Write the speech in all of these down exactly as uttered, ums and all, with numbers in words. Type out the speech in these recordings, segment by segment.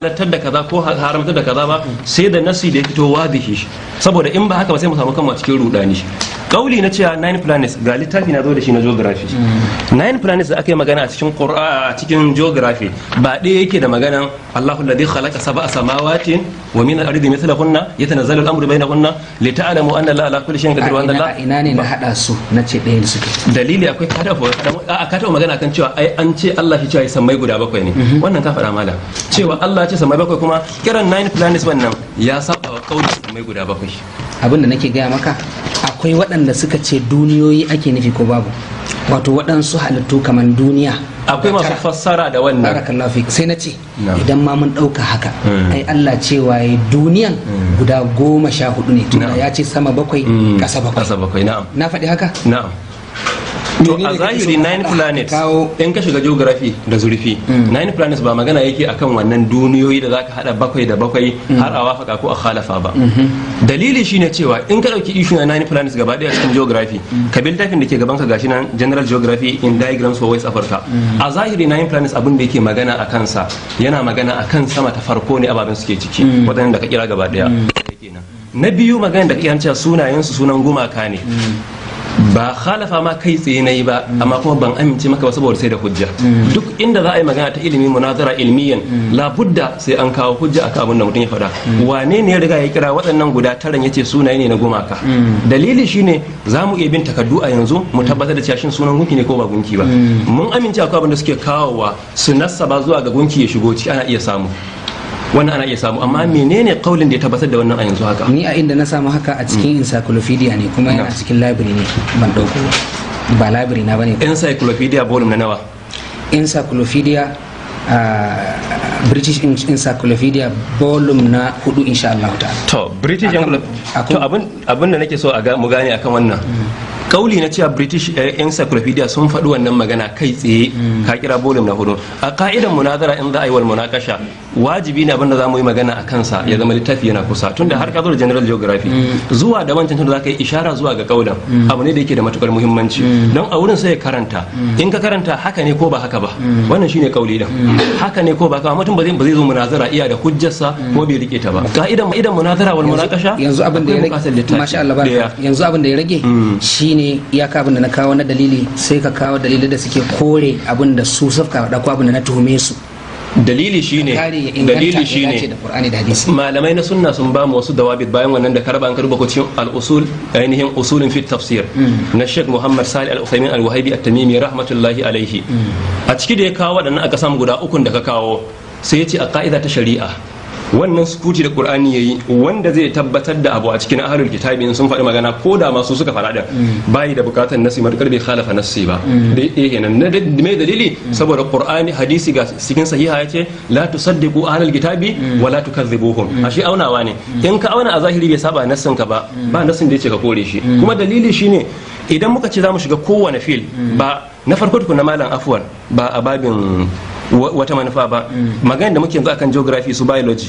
halartar da kaza ko haramtar da kaza ba sai da nasi da ya fito wadihi, saboda in ba haka ba sai mu samu kanmu a cikin rudani. Kauli na cewa nine planets ga littafi na zo da shi na geography. Nine planets da aka yi magana a cikin Qur'an a cikin geography ba ɗaya yake da maganan Allahu alladhi khalaqa sab'a samawati wa min al-ardi mithlahunna yatanazzalu al-amru bainahunna lita'lamu anna Allaha ala kulli shay'in qadir wa anna Allah ina ne na hada su na ce ɗaya da suke. Dalili akwai kada a ka taɓa magana kan cewa ai an ce Allah shi cewa ya sammai guda bakwai ne. Wannan ka faɗa mala cewa Allah ya ce sammai bakwai kuma kiran nine planets wannan ya saba wa kauli sammai guda bakwai. Abin da nake gaya maka akwai waɗanda suka ce duniyoyi ake nufi ko babu, wato waɗansu halittu kamar duniya. Akwai masu fassara da wannan. Barakallahu fik. Sai na ce idan ma mun ɗauka haka ai Allah cewa ya duniyan guda goma sha hudu ne tunda ya ce sama bakwai ƙasa bakwai. Ƙasa bakwai na'am. Na faɗi haka? Na'am. To a zahiri nine planets in ka shiga geography da zurfi nine planets ba magana yake akan wannan duniyoyi da zaka hada bakwai da bakwai har a wafaka ko a khalafa ba. Dalili shine cewa in ka dauki issue na nine planets gaba daya cikin geography ka bil tafin da ke gaban ka gashi nan general geography in diagrams for West Africa. A zahiri nine planets abin da yake magana akan sa yana magana akan sama ta farko ne ababen suke ciki wadanda ka kira gaba daya. Na biyu magana da kake cewa sunayen su sunan gumaka ne. Ba khalafa ma kai tsaye na yi ba amma kuma ban amince maka ba saboda sai da hujja. Duk inda za a yi magana ta ilimi munazara ilmiyan labudda sai an kawo hujja akan abin da mutum ya faɗa. Wane ne ya riga ya kira waɗannan guda taran yace sunaye ne na gumaka? Dalili shine za mu iya bin takaddu a yanzu mu tabbatar da cewa shin sunan gunki ne ko ba gunki ba. Mun amince akwai abin da suke kawowa su nassaba zuwa ga gunki ya shigo ci ana iya samu. Wannan ana iya samu amma menene kaulin da ya tabbatar da wannan a yanzu haka? Ni a inda na samu haka a cikin encyclopedia ne kuma yana cikin library ne ban dauko ba library na bane. Encyclopedia volume na nawa? Encyclopedia British Encyclopedia volume na hudu insha Allah ta'ala. To British to abin abin da nake so a mu gane akan wannan. Kauli na cewa British Encyclopedia sun faɗi wannan magana kai tsaye ka kira volume na hudu. A ka'idan munazara in za a yi wal munakasha wajibi ne abinda za mu yi magana a kansa ya zama littafi yana kusa tunda har ka zo da general geography zuwa da wancan tunda za ka yi ishara zuwa ga kaulan abu ne da yake da matukar muhimmanci don a wurin sai ya karanta in ka karanta haka ne ko ba haka ba wannan shine kauli din haka ne ko ba haka mutum ba zai ba zai zo munazara iya da hujjarsa ko bai rike ta ba ka'idan idan munazara wal munakasha yanzu abin da ya rage masha Allah barka yanzu abin da ya rage shine iyaka abin da na kawo na dalili sai ka kawo dalilai da suke kore abin da su safka da ko abin da na tuhume su. Dalili shine dalili shine malamai na sunna sun ba mu wasu dawabit bayan wannan da karba an karba ko cikin al-usul ainihin usulin fi tafsir na Sheikh Muhammad Salih Al-Uthaymin Al-Wahibi At-Tamimi rahmatullahi alaihi. A ciki da ya kawo waɗannan aka samu guda ukun da ka kawo sai ya ce a ka'ida ta shari'a wannan sukuti da Qur'ani yayi wanda zai tabbatar da abu a cikin ahlul kitabi sun faɗi magana ko da masu suka faɗa din bai da bukatar nasi matukar bai khalafa nasi ba dai kenan me dalili saboda Qur'ani hadisi ga cikin sahiha yace la tusaddiqu ahlul kitabi wa la tukazzibuhum ashi aunawa ne in ka auna a zahiri bai saba nassin ka ba ba nassin da yace ka kore shi kuma dalili shine idan muka ce za mu shiga kowane fil ba na farko tukuna malam afwan ba a babin wata manufa ba magana da muke yanzu akan geography su biology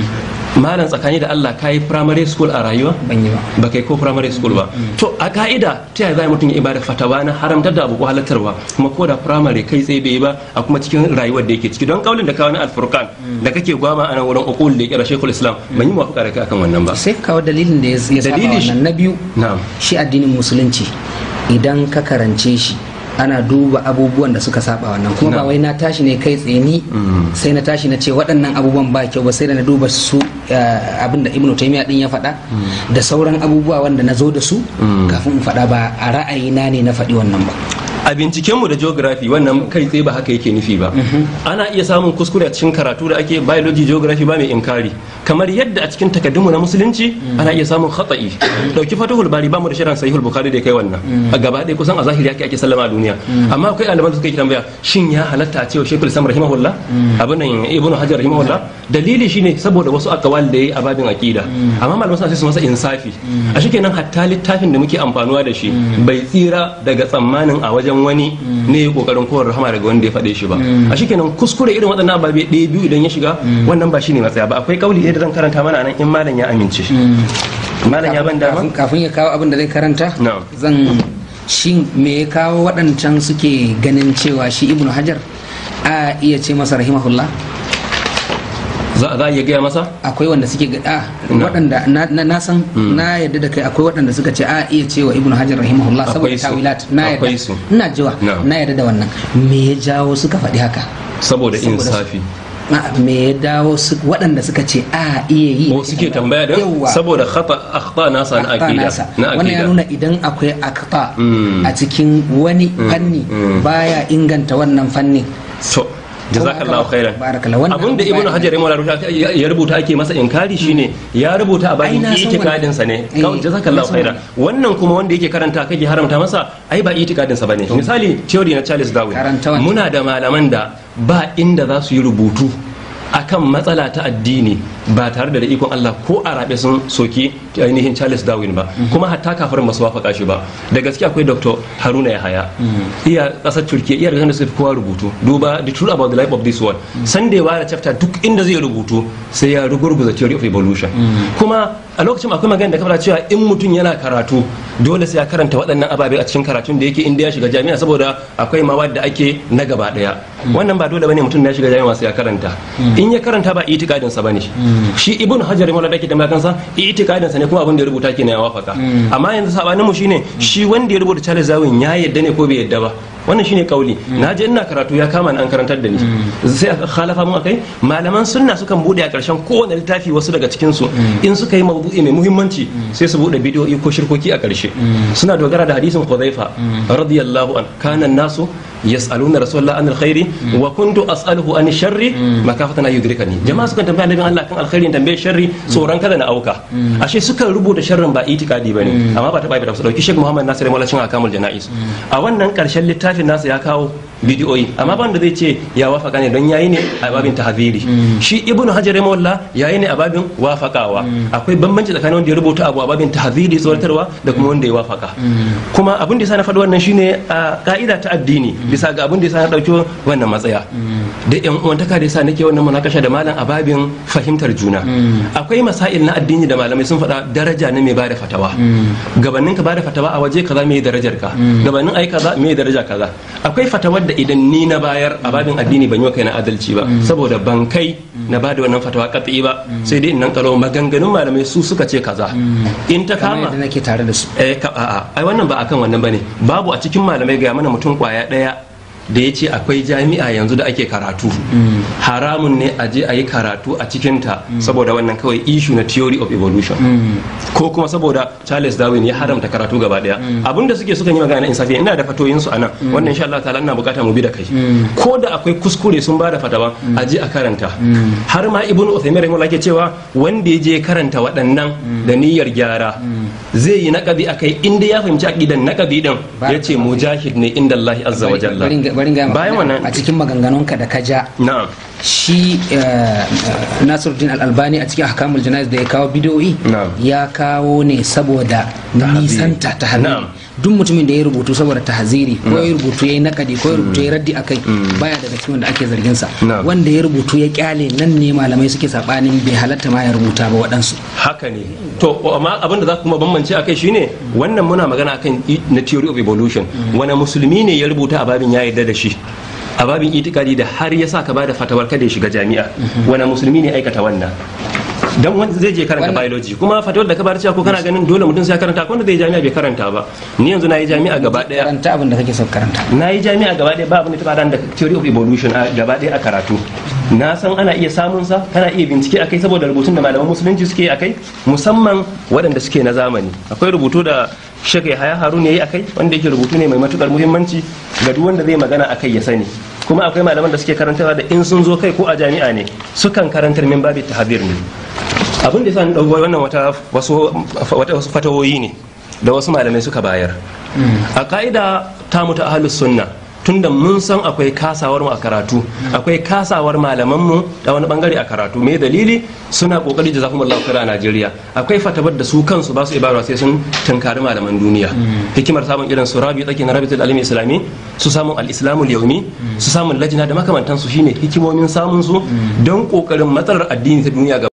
malam tsakani da Allah kai primary school a rayuwa ban yi ba ba kai ko primary school ba to a ka'ida ta yaya zai mutum ya ibada fatawa na haramtar da abu ko halattarwa kuma ko da primary kai tsaye bai yi ba a kuma cikin rayuwar da yake ciki don kaulin da kawo na al-furqan da kake gwama a nan wurin uqul da ya kira Sheikhul Islam ban yi mafaka da kai akan wannan ba sai kawo dalilin da ya saba wannan na biyu shi addinin musulunci idan ka karance shi ana duba abubuwan da suka saba wannan kuma ba wai na tashi ne kai tsaye ni sai na tashi na ce waɗannan abubuwan ba kyau ba sai da na duba su abinda Ibn Taymiyyah din ya faɗa da sauran abubuwa wanda na zo da su kafin in faɗa ba a ra'ayina ne na faɗi wannan ba. A bincikenmu da geography wannan kai tsaye ba haka yake nufi ba ana iya samun kuskure a cikin karatu da ake biology geography ba mai inkari kamar yadda a cikin takaddunmu na musulunci ana iya samun khata'i dauki fatahul bari ba mu da shirin sahihul bukhari da kai wannan a gaba ɗaya kusan a zahiri yake ake sallama a duniya amma akwai ɗaliban da suka yi tambaya shin ya halatta a cewa shekul islam rahimahullah abin nan ibnu hajar rahimahullah dalili shine saboda wasu akawal da yayi a babin aqida amma malaman suna sai su masa insafi a shikenan hatta littafin da muke amfanuwa da shi bai tsira daga tsammanin a wajen wani ne ya kokarin kowar rahama daga wanda ya faɗe shi ba a shikenan kuskure irin waɗannan ababe ɗaya biyu idan ya shiga wannan ba shine matsaya ba akwai kauli da zan karanta mana nan in malam ya amince malam ya ban dama kafin ya kawo abin da zai karanta zan shin me ya kawo waɗancan suke ganin cewa shi ibnu hajar a iya ce masa rahimahullah za a iya gaya masa akwai wanda suke ga waɗanda na san na yadda da kai akwai waɗanda suka ce a iya cewa ibnu hajar rahimahullah saboda tawilat na yadda ina jiwa na yadda da wannan me ya jawo suka faɗi haka saboda insafi me ya dawo waɗanda suka ce a iya yi ko suke tambaya da saboda khata akhta nasa na aqida na wannan ya nuna idan akwai akhta a cikin wani fanni baya inganta wannan fannin. To jazakallahu khairan. Abinda ibnu hajar ya rubuta ake masa inkari shine ya rubuta a bayan itikadin sa ne. Jazakallahu khairan. Wannan kuma wanda yake karanta kake haramta masa ai ba itikadin sa bane. Misali theory na Charles Darwin muna da malaman da ba inda za su yi rubutu akan matsala ta addini ba tare da ikon Allah ko a rabe sun soki ainihin Charles Darwin ba, kuma hatta kafirin ba su wafaka shi ba. Da gaske akwai Doctor Haruna Yahaya iya kasar Turkiya iya da suka kowa rubutu duba the truth about the life of this world. San da ya ware chapter duk inda zai rubutu sai ya rugurguza theory of evolution. Kuma a lokacin akwai magana da kafa cewa in mutum yana karatu dole sai ya karanta waɗannan ababe a cikin karatun da yake inda ya shiga jami'a, saboda akwai mawad da ake na gaba daya. Wannan ba dole bane mutum da ya shiga jami'a sai ya karanta. In ya karanta ba itikadin sa bane. Shi ibnu hajar mala dake da makansa itikadin sa ne kuma abin da ya rubuta kenan ya wafaka. Amma yanzu sabanin mu shine shi wanda ya rubuta Charles Darwin ya yadda ne ko bai yadda ba. Wannan shine kauli. Na je ina karatu ya kama ni an karantar da ni. Sai aka khalafa mun akai malaman sunna sukan bude a karshen kowane littafi wasu daga cikin su in suka yi mawdu'i mai muhimmanci sai su bude bidiyoyi ko shirkoki a karshe. Suna dogara da hadisin Hudhaifa radiyallahu an kana nasu yas'aluna rasulullah anil khairi wa kuntu as'aluhu anil sharri makafatan an yudrikani. Jama'a sukan tambaya annabin Allah kan alkhairi tambaye sharri tsoron kada na auka. Ashe sukan rubuta sharrin ba itikadi bane, amma ba ta bai da su dauki Sheikh Muhammad Nasir Maulana cin akamul janais. A wannan karshen littafin nasa ya kawo bidiyoyi, amma ban da zai ce ya wafaka ne don yayi ne a babin tahziri. Shi ibnu hajar rahimahullah yayi ne a babin wafakawa. Akwai bambanci tsakanin wanda ya rubuta abu a babin tahziri tsoratarwa da kuma wanda ya wafaka. Kuma abin da yasa na faɗi wannan shine a ka'ida ta addini bisa ga abin da yasa na dauki wannan matsaya da yan uwantaka da yasa nake wannan munakasha da malam a babin fahimtar juna. Akwai masail na addini da malamai sun faɗa daraja ne mai bada fatawa. Gabanin ka bada fatawa a waje kaza mai darajar ka, gabanin ai kaza mai daraja kaza. Akwai fatawar da idan ni na bayar a babin addini ban yi wa kaina adalci ba, saboda ban kai na bada wannan fatawa katsi ba, sai dai in nan kalo maganganun malamai su suka ce kaza in ta kama da nake tare da su. Eh a'a ai wannan ba akan wannan bane. Babu a cikin malamai ga mana mutum kwaya daya da ya ce akwai jami'a yanzu da ake karatu haramun ne a je a yi karatu a cikinta saboda wannan kawai issue na theory of evolution ko kuma saboda Charles Darwin ya haramta karatu gaba daya. Abinda suke suka yi magana insafi, ina da fatoyin su anan wannan insha Allah ta'ala ina bukata mu bi da kai, ko da akwai kuskure sun bada fatawa a je a karanta. Har ma Ibn Uthaymeen rahimahullah ke cewa wanda ya je karanta waɗannan da niyyar gyara zai yi naqadi akai inda ya fahimci aqidan naqadi din yace mujahid ne inda Allah azza wa jalla. Bayan wannan a cikin maganganunka da ka ja shi Nasiruddin Al-Albani a cikin ahkamul jana'iz da ya kawo bidiyoyi ya kawo ne saboda nisanta ta hannu. Duk mutumin da ya rubutu saboda tahziri ko ya rubutu ya yi nakadi ko ya rubutu ya raddi akai baya daga cikin wanda ake zargin sa. Wanda ya rubutu ya kyale nan ne malamai suke sabanin bai halatta ma ya rubuta ba waɗansu. Haka ne. To amma abin da za kuma bambance akai shine wannan muna magana akan na theory of evolution. Wani musulmi ne ya rubuta a babin ya yarda da shi, a babin itikadi da har ya sa ka bada fatawar kada ya shiga jami'a. Wani musulmi ne aikata wannan? Dan wanda zai je karanta biology kuma fatawar da ka bar cewa ko kana ganin dole mutum sai ya karanta, ko wanda zai jami'a bai karanta ba. Ni yanzu nayi jami'a gaba daya karanta abin da kake so karanta. Nayi jami'a gaba daya ba abin da ta fara da theory of evolution a gaba daya a karatu. Na san ana iya samun sa, kana iya bincike akai saboda rubutun da malaman musulunci suke akai, musamman waɗanda suke na zamani. Akwai rubutu da Sheikh Yahaya Harun yayi akai wanda yake rubutu ne mai matukar muhimmanci ga duk wanda zai magana akai ya sani. Kuma akwai malaman da suke karantawa da in sun zo kai ko a jami'a ne sukan karantar min babi tahdir ne. Abin da yasa ni dauko wannan wata wasu wata wasu fatawoyi ne da wasu malamai suka bayar. A ka'ida ta mutu ahlus sunna, tunda mun san akwai kasawar mu a karatu, akwai kasawar malaman mu da wani bangare a karatu. Me dalili? Suna kokari da zakumullahu khaira a Najeriya. Akwai fatabar da su kansu ba su ibara sai sun tunkari malaman duniya. Hikimar samun irin su rabi tsaki na rabitul alimi islami, su samun al-islamul yawmi, su samun lajina da makamantansu shine hikimomin samun su don kokarin matsalar addini ta duniya.